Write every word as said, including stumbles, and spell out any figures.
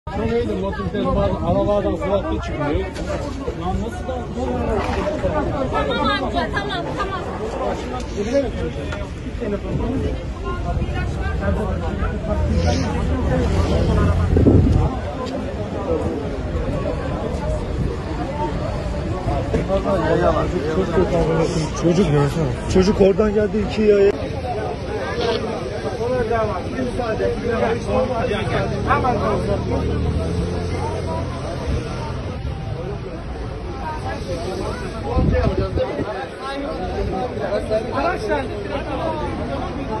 Çok iyiydi. Motosiklet arabadan süratli çıkıyor. Lan nasıl da? Tamam amca, tamam, tamam. Çocuk çocuk oradan geldi iki yaya. Arkadaşlar